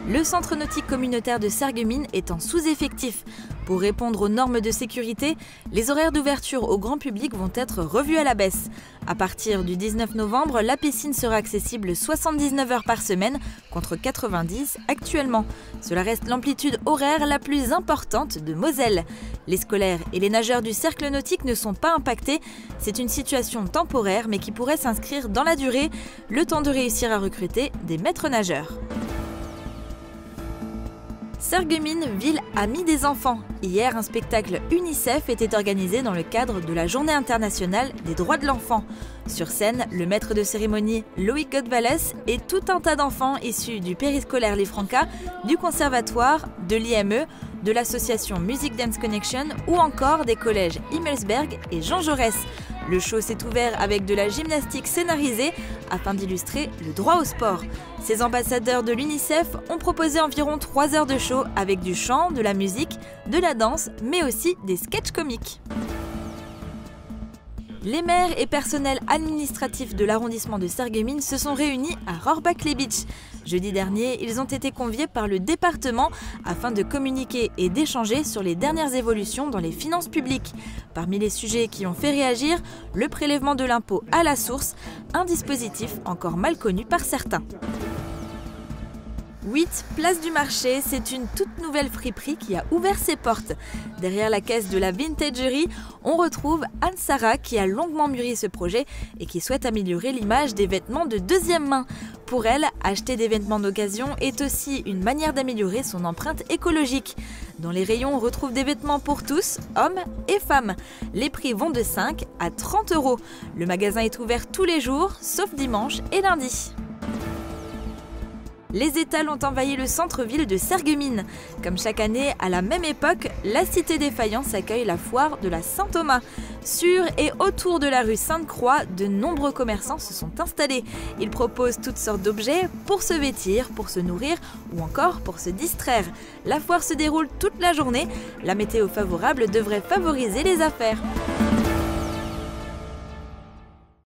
Le centre nautique communautaire de Sarreguemines est en sous-effectif. Pour répondre aux normes de sécurité, les horaires d'ouverture au grand public vont être revus à la baisse. À partir du 19 novembre, la piscine sera accessible 79 heures par semaine contre 90 actuellement. Cela reste l'amplitude horaire la plus importante de Moselle. Les scolaires et les nageurs du cercle nautique ne sont pas impactés. C'est une situation temporaire mais qui pourrait s'inscrire dans la durée, le temps de réussir à recruter des maîtres nageurs. Sarreguemines, ville amie des enfants. Hier, un spectacle UNICEF était organisé dans le cadre de la Journée internationale des droits de l'enfant. Sur scène, le maître de cérémonie Loïc Godvalès et tout un tas d'enfants issus du périscolaire Les Francas, du conservatoire, de l'IME, de l'association Music Dance Connection ou encore des collèges Himmelsberg et Jean Jaurès. Le show s'est ouvert avec de la gymnastique scénarisée afin d'illustrer le droit au sport. Ces ambassadeurs de l'UNICEF ont proposé environ 3 heures de show avec du chant, de la musique, de la danse, mais aussi des sketchs comiques. Les maires et personnels administratifs de l'arrondissement de Sarreguemines se sont réunis à Rohrbach-les-Bitches. Jeudi dernier, ils ont été conviés par le département afin de communiquer et d'échanger sur les dernières évolutions dans les finances publiques. Parmi les sujets qui ont fait réagir, le prélèvement de l'impôt à la source, un dispositif encore mal connu par certains. 8 Place du Marché, c'est une toute nouvelle friperie qui a ouvert ses portes. Derrière la caisse de la Vintagerie, on retrouve Anne-Sara qui a longuement mûri ce projet et qui souhaite améliorer l'image des vêtements de deuxième main. Pour elle, acheter des vêtements d'occasion est aussi une manière d'améliorer son empreinte écologique. Dans les rayons, on retrouve des vêtements pour tous, hommes et femmes. Les prix vont de 5 à 30 €. Le magasin est ouvert tous les jours, sauf dimanche et lundi. Les étals ont envahi le centre-ville de Sarreguemines. Comme chaque année, à la même époque, la cité des faïences accueille la foire de la Saint-Thomas. Sur et autour de la rue Sainte-Croix, de nombreux commerçants se sont installés. Ils proposent toutes sortes d'objets pour se vêtir, pour se nourrir ou encore pour se distraire. La foire se déroule toute la journée. La météo favorable devrait favoriser les affaires.